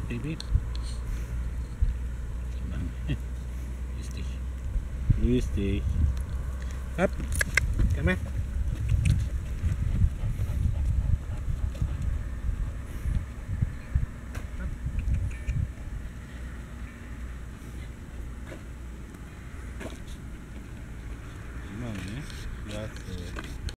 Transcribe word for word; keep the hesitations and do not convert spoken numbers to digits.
Baby. Grüß dich. Grüß dich. Hopp, komm her. Immer, ne? Ja, so.